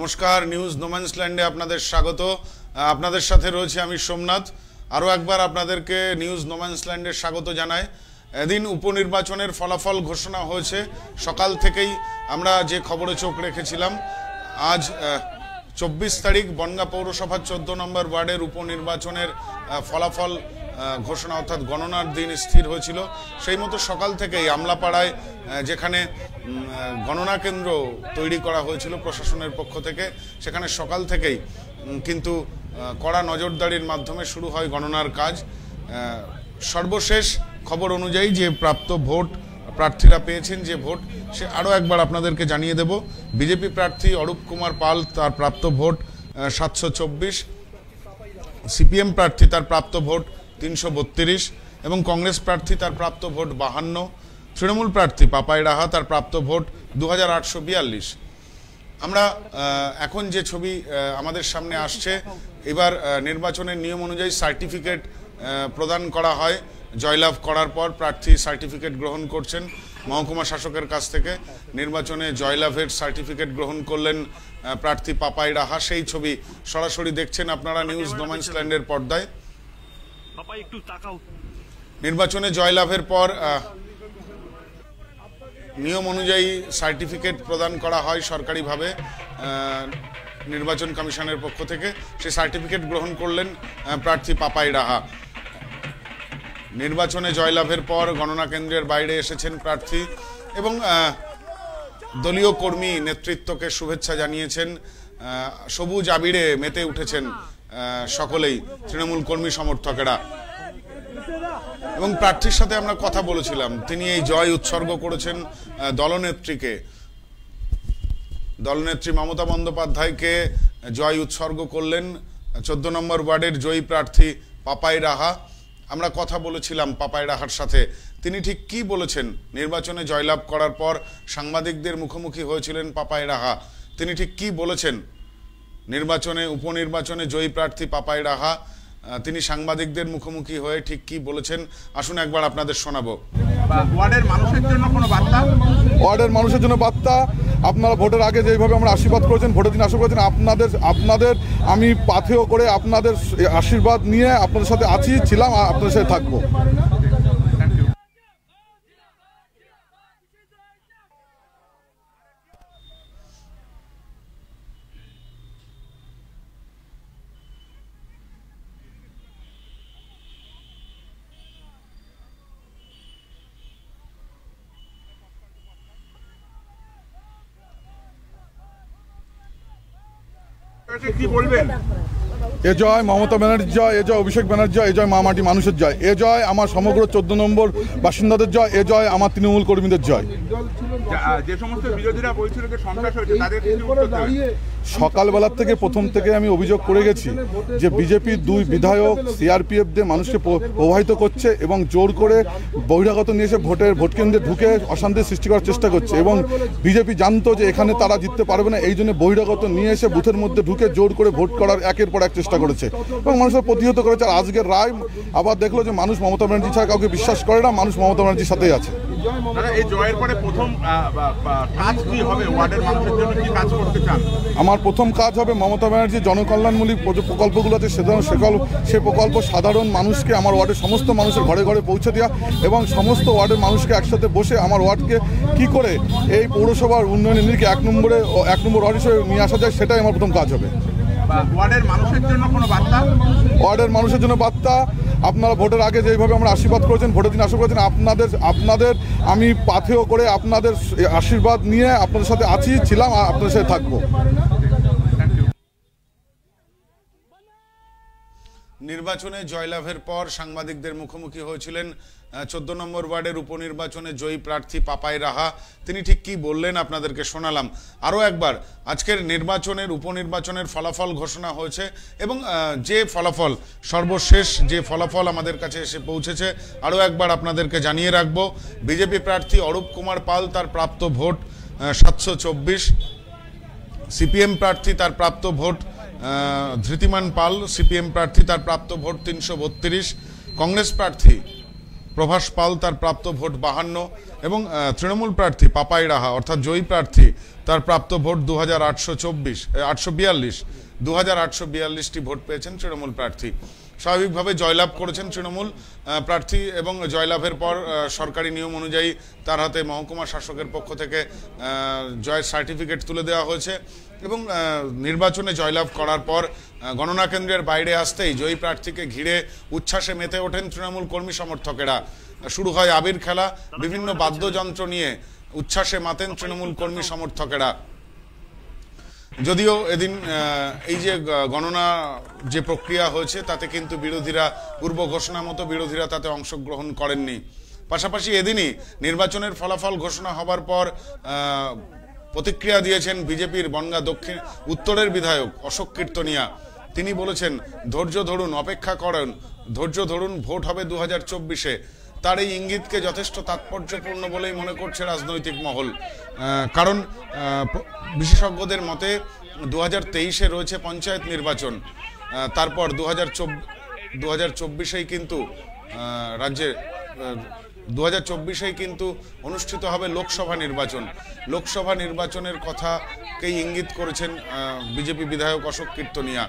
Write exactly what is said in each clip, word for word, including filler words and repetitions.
নমস্কার, নিউজ নোম্যান্সল্যান্ডে আপনাদের স্বাগত। আপনাদের সাথে রয়েছে আমি সোমনাথ। আরও একবার আপনাদেরকে নিউজ নোম্যান্সল্যান্ডে স্বাগত জানাই। এদিন উপনির্বাচনের ফলাফল ঘোষণা হয়েছে। সকাল থেকেই আমরা যে খবরে চোখ রেখেছিলাম, আজ চব্বিশ তারিখ বনগাঁ পৌরসভার চোদ্দ নম্বর ওয়ার্ডের উপনির্বাচনের ফলাফল ঘোষণা অর্থাৎ গণনার দিন স্থির হয়েছিল। সেই মতো সকাল থেকেই আমলাপাড়ায় যেখানে গণনা কেন্দ্র তৈরি করা হয়েছিল প্রশাসনের পক্ষ থেকে, সেখানে সকাল থেকেই কিন্তু কড়া নজরদারির মাধ্যমে শুরু হয় গণনার কাজ। সর্বশেষ খবর অনুযায়ী যে প্রাপ্ত ভোট প্রার্থীরা পেয়েছেন, যে ভোট সে আরও একবার আপনাদেরকে জানিয়ে দেব। বিজেপি প্রার্থী অরূপ কুমার পাল, তার প্রাপ্ত ভোট সাতশো চব্বিশ, সিপিএম প্রার্থী তার প্রাপ্ত ভোট তিনশো বত্রিশ এবং কংগ্রেস প্রার্থী তার প্রাপ্ত ভোট বাহান্ন, তৃণমূল প্রার্থী পাপাই রাহা তার প্রাপ্ত ভোট দু হাজার আটশো বিয়াল্লিশ। আমরা এখন যে ছবি আমাদের সামনে আসছে, এবার নির্বাচনের নিয়ম অনুযায়ী সার্টিফিকেট প্রদান করা হয়। জয়লাভ করার পর প্রার্থী সার্টিফিকেট গ্রহণ করছেন মহকুমা শাসকের কাছ থেকে। নির্বাচনে জয়লাভের সার্টিফিকেট গ্রহণ করলেন প্রার্থী পাপাই রাহা। সেই ছবি সরাসরি দেখছেন আপনারা নিউজ নোম্যান্সল্যান্ডের পর্দায়। নির্বাচনে জয়লাভের পর নিয়ম অনুযায়ী সার্টিফিকেট প্রদান করা হয় সরকারিভাবে নির্বাচন কমিশনের পক্ষ থেকে। সেই সার্টিফিকেট গ্রহণ করলেন প্রার্থী পাপাই রাহা। নির্বাচনে জয়লাভের পর গণনা কেন্দ্রের বাইরে এসেছেন প্রার্থী এবং দলীয় কর্মী নেতৃত্বকে শুভেচ্ছা জানিয়েছেন। সবুজ আবিরে মেতে উঠেছেন সকলেই তৃণমূল কর্মী সমর্থকেরা। এবং প্রার্থীর সাথে আমরা কথা বলেছিলাম, তিনি এই জয় উৎসর্গ করেছেন দলনেত্রীকে। দলনেত্রী মমতা বন্দ্যোপাধ্যায়কে জয় উৎসর্গ করলেন চোদ্দ নম্বর ওয়ার্ডের জয়ী প্রার্থী পাপাই রাহা। আমরা কথা বলেছিলাম পাপাই রাহার সাথে, তিনি ঠিক কি বলেছেন। নির্বাচনে জয়লাভ করার পর সাংবাদিকদের মুখোমুখি হয়েছিলেন পাপাই রাহা। তিনি ঠিক কি বলেছেন নির্বাচনে উপনির্বাচনে জয়ী প্রার্থী পাপাই রাহা, তিনি সাংবাদিকদের মুখোমুখি হয়ে ঠিক কি বলেছেন আসুন একবার আপনাদের শোনাবো। ওয়ার্ডের মানুষের জন্য কোনো বার্তা? ওয়ার্ডের মানুষের জন্য বার্তা, আপনারা ভোটের আগে যেভাবে আমরা আশীর্বাদ করেছেন, ভোটের দিন আশীর্বাদ করেছেন, আপনাদের আপনাদের আমি পাথেয় করে আপনাদের আশীর্বাদ নিয়ে আপনাদের সাথে আছি, ছিলাম, আর আপনাদের সাথে থাকবো। কি বলবেন? এ জয় মমতা ব্যানার্জির জয়, এ জয় অভিষেক ব্যানার্জি জয়, এ জয় মা মাটি মানুষের জয়, এ জয় আমার সমগ্র চোদ্দ নম্বর বাসিন্দাদের জয়, এ জয় আমার তৃণমূল কর্মীদের জয়। যে সমস্ত বিরোধীরা বলছিল যে সন্ত্রাস হয়েছে, তাদের সকালবেলার থেকে প্রথম থেকে আমি অভিযোগ করে গেছি যে বিজেপির দুই বিধায়ক সিআরপিএফ দিয়ে মানুষকে প্রভাবিত করছে এবং জোর করে বহিরাগত নিয়ে এসে ভোটের ভোট কেন্দ্রে ঢুকে অশান্তি সৃষ্টি করার চেষ্টা করছে। এবং বিজেপি জানতো যে এখানে তারা জিততে পারবে না, এই জন্য বহিরাগত নিয়ে এসে বুথের মধ্যে ঢুকে জোর করে ভোট করার একের পর এক চেষ্টা করেছে এবং মানুষের প্রতিহত করেছে। আর আজকের রায় আবার দেখলো যে মানুষ মমতা ব্যানার্জি ছাড়া কাউকে বিশ্বাস করে না, মানুষ মমতা ব্যানার্জির সাথেই আছে। এই জয়ের পরে প্রথম কাজ কি হবে? ওয়ার্ডের মানুষের জন্য কি কাজ করতে চান? আমার প্রথম কাজ হবে মমতা ব্যানার্জির জনকল্যাণমূলক প্রকল্পগুলো আছে সেগুলো সে প্রকল্প সাধারণ মানুষকে, আমার ওয়ার্ডের সমস্ত মানুষের ঘরে ঘরে পৌঁছে দেওয়া এবং সমস্ত ওয়ার্ডের মানুষকে একসাথে বসে আমার ওয়ার্ডকে কি করে এই পৌরসভার উন্নয়নের নিরিখে এক নম্বরে এক নম্বর ওয়ার্ড হিসেবে নিয়ে আসা যায়, সেটাই আমার প্রথম কাজ হবে। ওয়ার্ডের মানুষের জন্য কোনো বার্তা? ওয়ার্ডের মানুষের জন্য বার্তা, আপনারা ভোটের আগে যেভাবে আমরা আশীর্বাদ করেছেন, ভোটের দিন আশীর্বাদ করেছেন, আপনাদের আপনাদের আমি পাথেয় করে আপনাদের আশীর্বাদ নিয়ে আপনাদের সাথে আছি, ছিলাম, আর আপনাদের সাথে থাকবো। নির্বাচনে জয়লাভের পর সাংবাদিকদের মুখোমুখি হয়েছিলেন চোদ্দ নম্বর ওয়ার্ডের উপনির্বাচনে জয়ী প্রার্থী পাপাই রাহা। তিনি ঠিক কি বললেন আপনাদেরকে শোনালাম। আরও একবার আজকের নির্বাচনের উপনির্বাচনের ফলাফল ঘোষণা হয়েছে এবং যে ফলাফল সর্বশেষ যে ফলাফল আমাদের কাছে এসে পৌঁছেছে আরও একবার আপনাদেরকে জানিয়ে রাখবো। বিজেপি প্রার্থী অরূপ কুমার পাল, তার প্রাপ্ত ভোট সাতশো চব্বিশ, সিপিএম প্রার্থী তার প্রাপ্ত ভোট ধৃতিমান পাল, সিপিএম প্রার্থী তার প্রাপ্ত ভোট তিনশো বত্রিশ, কংগ্রেস প্রার্থী প্রভাস পাল তার প্রাপ্ত ভোট বাহান্ন এবং তৃণমূল প্রার্থী পাপাই রাহা অর্থাৎ জয়ী প্রার্থী তার প্রাপ্ত ভোট দু হাজার আটশো চব্বিশ আটশো বিয়াল্লিশ দু হাজার আটশো বিয়াল্লিশটি ভোট পেয়েছেন তৃণমূল প্রার্থী। স্বাভাবিকভাবে জয়লাভ করেছেন তৃণমূল প্রার্থী এবং জয়লাভের পর সরকারি নিয়ম অনুযায়ী তার হাতে মহকুমা শাসকের পক্ষ থেকে জয়ের সার্টিফিকেট তুলে দেওয়া হয়েছে এবং নির্বাচনে জয়লাভ করার পর গণনা কেন্দ্রের বাইরে আসতেই জয়ী প্রার্থীকে ঘিরে উচ্ছ্বাসে মেতে ওঠেন তৃণমূল কর্মী সমর্থকেরা। শুরু হয় আবির খেলা, বিভিন্ন বাদ্যযন্ত্র নিয়ে উচ্ছ্বাসে মাতেন তৃণমূল কর্মী সমর্থকেরা। যদিও এদিন এই যে গণনা যে প্রক্রিয়া হয়েছে তাতে কিন্তু বিরোধীরা পূর্ব ঘোষণা মতো বিরোধীরা তাতে অংশগ্রহণ করেননি। পাশাপাশি এদিনই নির্বাচনের ফলাফল ঘোষণা হবার পর প্রতিক্রিয়া দিয়েছেন বিজেপির বনগাঁ দক্ষিণ উত্তরের বিধায়ক অশোক কীর্তনিয়া। তিনি বলেছেন, ধৈর্য ধরুন, অপেক্ষা করেন, ধৈর্য ধরুন, ভোট হবে দু হাজার চব্বিশে। তার এই ইঙ্গিতকে যথেষ্ট তাৎপর্যপূর্ণ বলেই মনে করছে রাজনৈতিক মহল। কারণ বিশেষজ্ঞদের মতে দু হাজার তেইশে রয়েছে পঞ্চায়েত নির্বাচন, তারপর দু হাজার দু হাজার চব্বিশেই কিন্তু রাজ্যে দু হাজার চব্বিশেই কিন্তু অনুষ্ঠিত হবে লোকসভা নির্বাচন। লোকসভা নির্বাচনের কথাকেই ইঙ্গিত করেছেন বিজেপি বিধায়ক অশোক কীর্তনিয়া।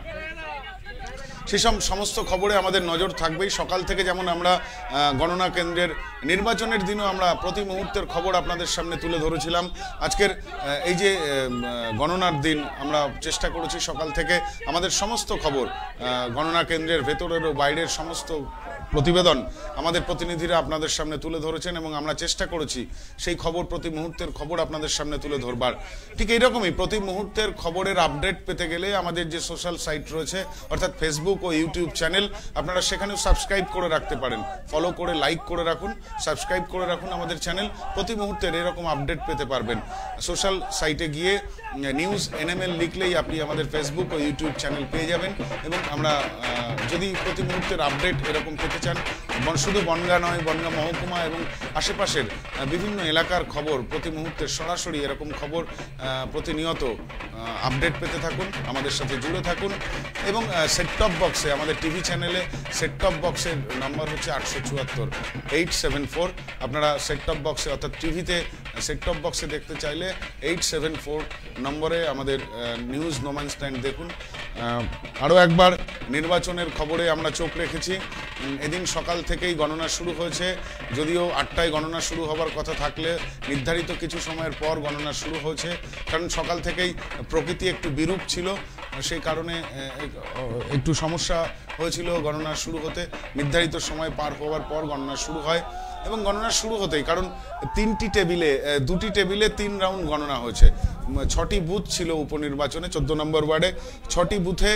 সেসব সমস্ত খবরে আমাদের নজর থাকবেই। সকাল থেকে যেমন আমরা গণনা কেন্দ্রের নির্বাচনের দিনও আমরা প্রতি মুহূর্তের খবর আপনাদের সামনে তুলে ধরেছিলাম। আজকের এই যে গণনার দিন আমরা চেষ্টা করেছি সকাল থেকে আমাদের সমস্ত খবর গণনা কেন্দ্রের ভেতরের ও বাইরের সমস্ত প্রতিবেদন আমাদের প্রতিনিধিরা আপনাদের সামনে তুলে ধরেছেন এবং আমরা চেষ্টা করেছি সেই খবর প্রতি মুহূর্তের খবর আপনাদের সামনে তুলে ধরবার। ঠিক এইরকমই প্রতি মুহূর্তের খবরের আপডেট পেতে গেলে আমাদের যে সোশ্যাল সাইট রয়েছে অর্থাৎ ফেসবুক ও ইউটিউব চ্যানেল, আপনারা সেখানেও সাবস্ক্রাইব করে রাখতে পারেন। ফলো করে লাইক করে রাখুন, সাবস্ক্রাইব করে রাখুন আমাদের চ্যানেল। প্রতি মুহূর্তের এরকম আপডেট পেতে পারবেন। সোশ্যাল সাইটে গিয়ে নিউজ এনএমএল লিখলেই আপনি আমাদের ফেসবুক ও ইউটিউব চ্যানেল পেয়ে যাবেন এবং আমরা যদি প্রতি মুহূর্তের আপডেট এরকম পেতে চান, শুধু বনগাঁ নয়, বনগাঁ মহকুমা এবং আশেপাশের বিভিন্ন এলাকার খবর প্রতি মুহূর্তের সরাসরি এরকম খবর প্রতিনিয়ত আপডেট পেতে থাকুন, আমাদের সাথে জুড়ে থাকুন। এবং সেট টপ বক্সে আমাদের টিভি চ্যানেলে সেট টপ বক্সের নাম্বার হচ্ছে আটশো চুয়াত্তর এইট সেভেন ফোর। আপনারা সেট টপ বক্সে অর্থাৎ টিভিতে সেট টপ বক্সে দেখতে চাইলে এইট সেভেন ফোর নম্বরে আমাদের নিউজ নোম্যান্সল্যান্ড দেখুন। আরও একবার নির্বাচনের খবরে আমরা চোখ রেখেছি। এদিন সকাল থেকেই গণনা শুরু হয়েছে, যদিও আটটায় গণনা শুরু হবার কথা থাকলে নির্ধারিত কিছু সময়ের পর গণনা শুরু হয়েছে। কারণ সকাল থেকেই প্রকৃতি একটু বিরূপ ছিল, সেই কারণে একটু সমস্যা হয়েছিল গণনা শুরু হতে। নির্ধারিত সময় পার হওয়ার পর গণনা শুরু হয় এবং গণনা শুরু হতেই, কারণ তিনটি টেবিলে দুটি টেবিলে তিন রাউন্ড গণনা হয়েছে। ছটি বুথ ছিল উপনির্বাচনে চোদ্দ নম্বর ওয়ার্ডে। ছটি বুথে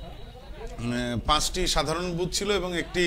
পাঁচটি সাধারণ বুথ ছিল এবং একটি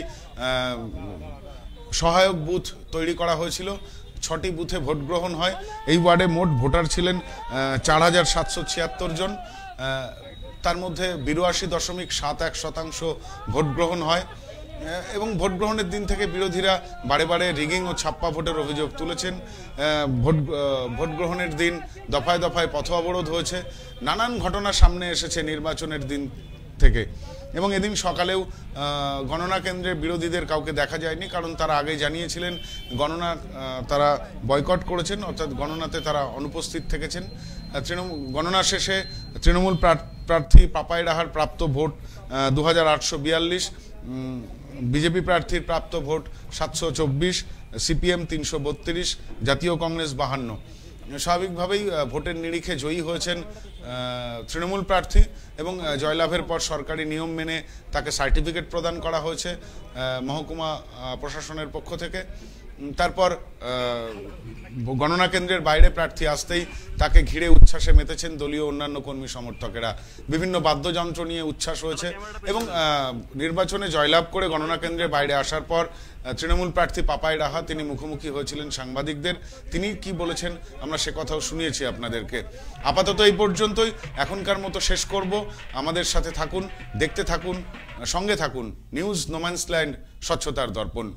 সহায়ক বুথ তৈরি করা হয়েছিল। ছটি বুথে ভোট গ্রহণ হয়। এই ওয়ার্ডে মোট ভোটার ছিলেন চার হাজার সাতশো ছিয়াত্তর জন। তার মধ্যে বিরাশি দশমিক সাত এক শতাংশ ভোট গ্রহণ হয় এবং ভোট গ্রহণের দিন থেকে বিরোধীরা বারে বারে রিগিং ও ছাপ্পা ভোটের অভিযোগ তুলেছেন। ভোট ভোট গ্রহণের দিন দফায় দফায় পথ অবরোধ হয়েছে। নানান ঘটনা সামনে এসেছে নির্বাচনের দিন থেকে এবং এদিন সকালেও গণনা কেন্দ্রে বিরোধীদের কাউকে দেখা যায়নি, কারণ তারা আগে জানিয়েছিলেন গণনা তারা বয়কট করেছেন, অর্থাৎ গণনাতে তারা অনুপস্থিত থেকেছেন। তৃণমূল গণনা শেষে তৃণমূল প্রার্থী পাপাই রাহার প্রাপ্ত ভোট দু হাজার আটশো বিয়াল্লিশ, বিজেপি প্রার্থীর প্রাপ্ত ভোট সাতশো চব্বিশ, সিপিএম তিনশো বত্রিশ, জাতীয় কংগ্রেস বাহান্ন। স্বাভাবিকভাবেই ভোটের নিরিখে জয়ী হয়েছেন তৃণমূল প্রার্থী এবং জয়লাভের পর সরকারি নিয়ম মেনে তাকে সার্টিফিকেট প্রদান করা হয়েছে মহকুমা প্রশাসনের পক্ষ থেকে। তারপর গণনা কেন্দ্রের বাইরে প্রার্থী আসতেই তাকে ঘিরে উচ্ছ্বাসে মেতেছেন দলীয় অন্যান্য কর্মী সমর্থকেরা। বিভিন্ন বাদ্যযন্ত্র নিয়ে উচ্ছ্বাস হয়েছে এবং নির্বাচনে জয়লাভ করে গণনা কেন্দ্রের বাইরে আসার পর তৃণমূল প্রার্থী পাপাই রাহা তিনি মুখোমুখি হয়েছিলেন সাংবাদিকদের। তিনি কি বলেছেন আমরা সে কথাও শুনিয়েছি আপনাদেরকে। আপাতত এই পর্যন্তই, এখনকার মতো শেষ করব। আমাদের সাথে থাকুন, দেখতে থাকুন, সঙ্গে থাকুন নিউজ নোম্যান্সল্যান্ড, স্বচ্ছতার দর্পণ।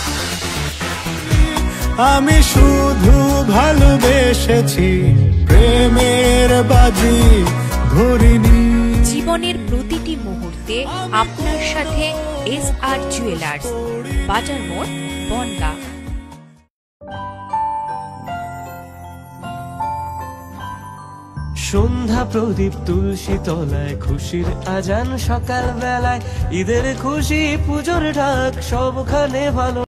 আমি শুধু ভালোবেসেছি। প্রেমের বাজি ধরিনি। জীবনের প্রতিটি মুহূর্তে আপনার সাথে এস আর জুয়েলার্স, বাজার মোড়, বনগাঁ। সন্ধ্যা প্রদীপ তুলসী তলায়, খুশির আজান সকাল বেলায়, ঈদের খুশি পুজোর ঢাক সবখানে ভালো।